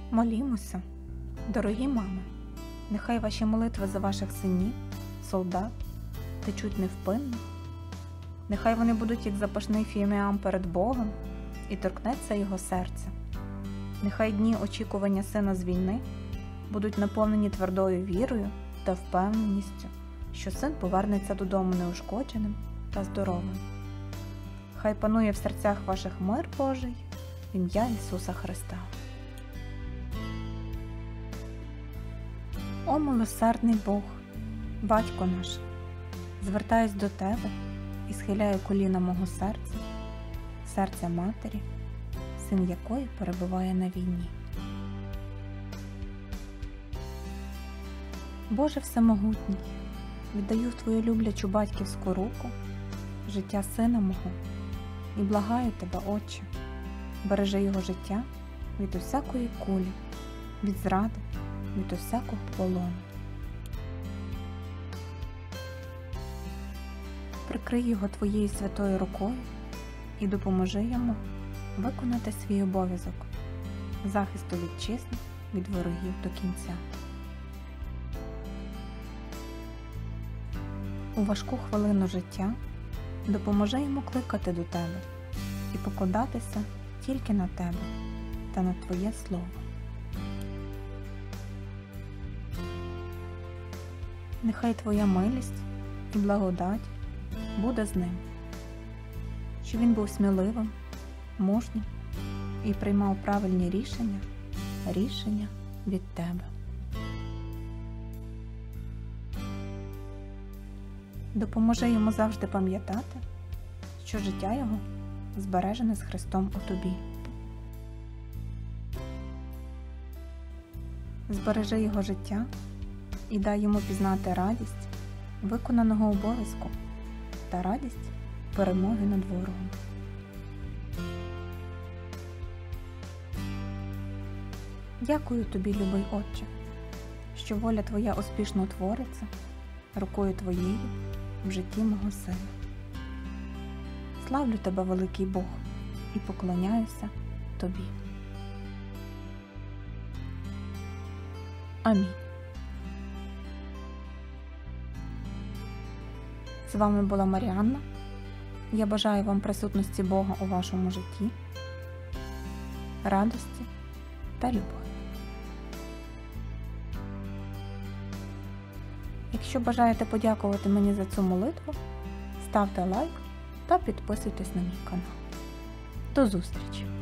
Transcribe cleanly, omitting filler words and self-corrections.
Молімося, дорогі мами, нехай ваші молитви за ваших синів, солдат течуть невпинно, нехай вони будуть як запашний фіміам перед Богом і торкнеться його серце. Нехай дні очікування сина з війни будуть наповнені твердою вірою та впевненістю, що син повернеться додому неушкодженим та здоровим. Хай панує в серцях ваших мир Божий в ім'я Ісуса Христа. О милосердний Бог, Батько наш, звертаюсь до Тебе і схиляю коліна мого серця, серця матері, син якої перебуває на війні. Боже всемогутній, віддаю в Твою люблячу батьківську руку життя сина мого і благаю Тебе, Отче, бережи його життя від усякої кулі, від зради, від усякого полону. Прикрий його Твоєю святою рукою і допоможи йому виконати свій обов'язок захисту вітчизни від ворогів до кінця. У важку хвилину життя допоможи йому кликати до Тебе і покладатися тільки на Тебе та на Твоє Слово. Нехай Твоя милість і благодать буде з ним, щоб він був сміливим, мужнім і приймав правильні рішення від Тебе. Допоможи йому завжди пам'ятати, що життя його збережене з Христом у Тобі. Збережи його життя і дай йому пізнати радість виконаного обов'язку та радість перемоги над ворогом. Дякую Тобі, любий Отче, що воля Твоя успішно твориться рукою Твоєю в житті мого сина. Славлю Тебе, великий Бог, і поклоняюся Тобі. Амінь. З вами була Маріанна. Я бажаю вам присутності Бога у вашому житті, радості та любові. Якщо бажаєте подякувати мені за цю молитву, ставте лайк та підписуйтесь на мій канал. До зустрічі!